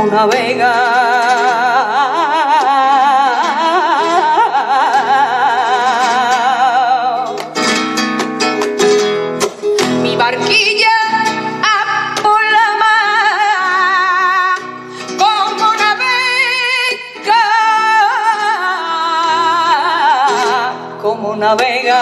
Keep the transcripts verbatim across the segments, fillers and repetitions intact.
una vega. Mi barquilla a por la mar como una vega, como una vega.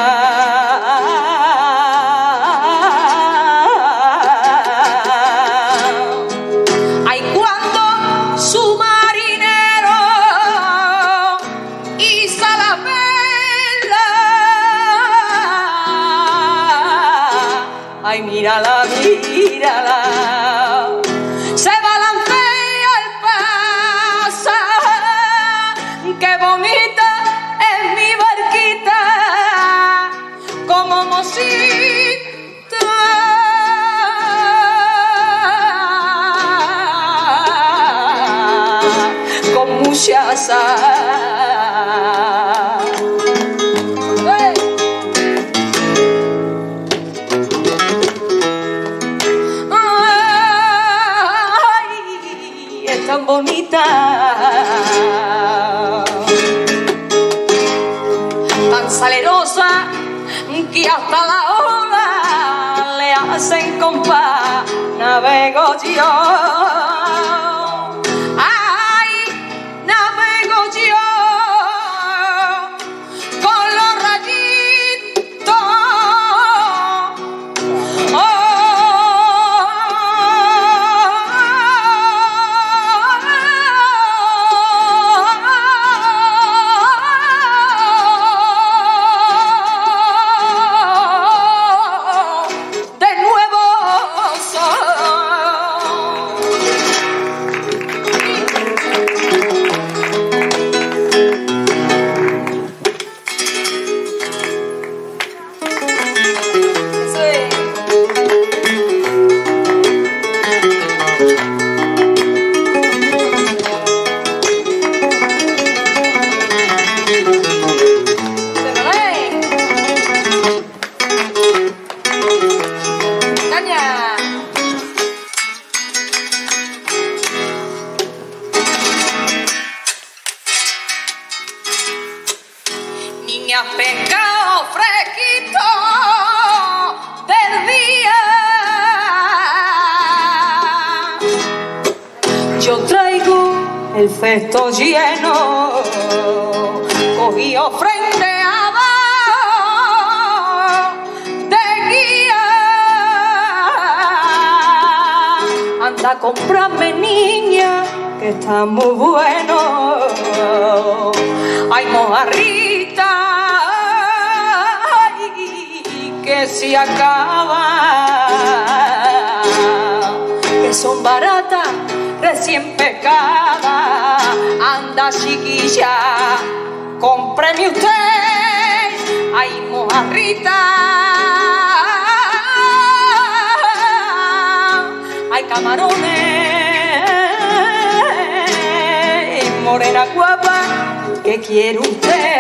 Ay, mírala, mírala, se balancea al pasar, qué bonita es mi barquita, como mocita, con mucha sal. Tan bonita, tan salerosa, que hasta la ola le hacen compás, navego yo. Ay, navego yo con los rayitos. Oh, niña, pescado fresquito del día. Yo traigo el cesto lleno, cogido frente abajo de guía. Anda a comprarme, niña, que está muy bueno. Ay, mojarrita, ay, que se acaba, que son baratas, recién pescadas. Anda, chiquilla, cómpreme usted, ay, mojarrita, hay camarones, morena guapa, ¿qué quiere usted?